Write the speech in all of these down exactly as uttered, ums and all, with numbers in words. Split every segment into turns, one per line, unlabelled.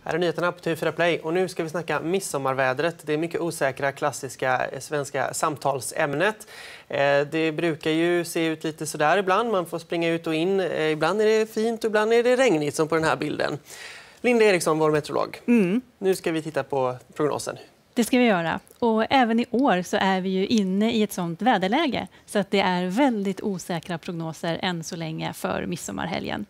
Här är nyheterna på T V fyra Play och nu ska vi snacka midsommarvädret. Det är mycket osäkra klassiska svenska samtalsämnet. Det brukar ju se ut lite sådär ibland. Man får springa ut och in. Ibland är det fint och ibland är det regnigt som på den här bilden. Linda Eriksson, vår meteorolog. Mm. Nu ska vi titta på prognosen.
Det ska vi göra. Och även i år så är vi ju inne i ett sånt väderläge. Så att det är väldigt osäkra prognoser än så länge för midsommarhelgen.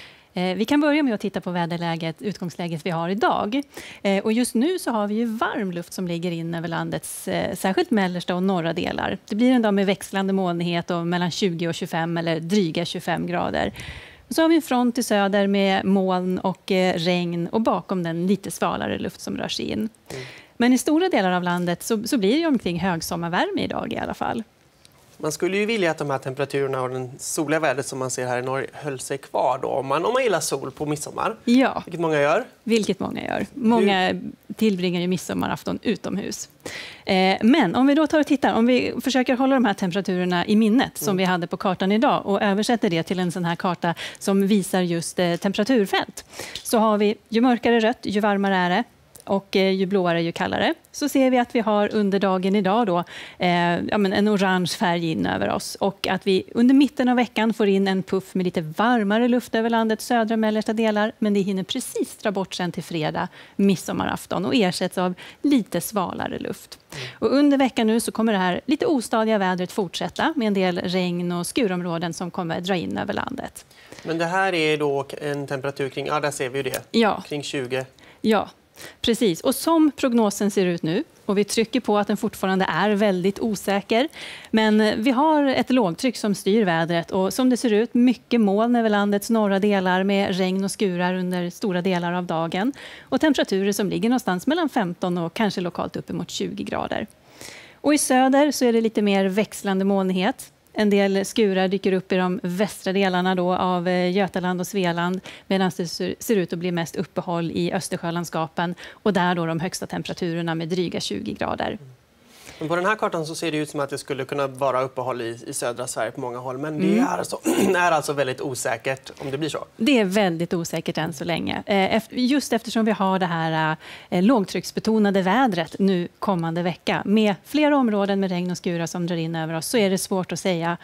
Vi kan börja med att titta på väderläget, utgångsläget vi har idag. Och just nu så har vi ju varm luft som ligger in över landets särskilt mellersta och norra delar. Det blir en dag med växlande molnighet och mellan tjugo och tjugofem eller dryga tjugofem grader. Och så har vi en front i söder med moln och regn och bakom den lite svalare luft som rör sig in. Mm. Men i stora delar av landet så, så blir det omkring högsommarvärme idag i alla fall.
Man skulle ju vilja att de här temperaturerna och den soliga vädret som man ser här i norr höll sig kvar då, om man, om man gillar sol på midsommar.
Ja.
Vilket många gör.
Vilket många gör. Många tillbringar ju midsommarafton utomhus. Eh, men om vi då tar och tittar, om vi försöker hålla de här temperaturerna i minnet som mm. vi hade på kartan idag och översätter det till en sån här karta som visar just eh, temperaturfält. Så har vi ju mörkare rött, ju varmare är det. Och eh, ju blåare, ju kallare. Så ser vi att vi har under dagen idag då, eh, ja, men en orange färg in över oss. Och att vi under mitten av veckan får in en puff med lite varmare luft över landets södra och mellersta delar. Men det hinner precis dra bort sen till fredag, midsommarafton, och ersätts av lite svalare luft. Mm. Och under veckan nu så kommer det här lite ostadiga vädret fortsätta med en del regn och skurområden som kommer dra in över landet.
Men det här är då en temperatur kring, ja där ser vi ju det,
ja.
kring tjugo.
Ja. Precis, och som prognosen ser ut nu, och vi trycker på att den fortfarande är väldigt osäker, men vi har ett lågtryck som styr vädret och som det ser ut mycket moln över landets norra delar med regn och skurar under stora delar av dagen och temperaturer som ligger någonstans mellan femton och kanske lokalt uppemot tjugo grader. Och i söder så är det lite mer växlande molnighet. En del skurar dyker upp i de västra delarna då av Götaland och Svealand medan det ser ut att bli mest uppehåll i Östersjölandskapen och där då de högsta temperaturerna med dryga tjugo grader.
Men på den här kartan så ser det ut som att det skulle kunna vara uppehåll i, i södra Sverige på många håll. Men det mm. är, alltså, är alltså väldigt osäkert om det blir så.
Det är väldigt osäkert än så länge. Just eftersom vi har det här lågtrycksbetonade vädret nu kommande vecka. Med flera områden med regn och skurar som drar in över oss så är det svårt att säga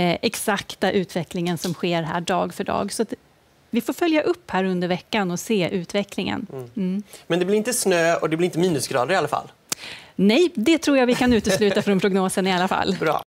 exakta utvecklingen som sker här dag för dag. Så vi får följa upp här under veckan och se utvecklingen. Mm.
Mm. Men det blir inte snö och det blir inte minusgrader i alla fall?
Nej, det tror jag vi kan utesluta från prognosen i alla fall.
Bra.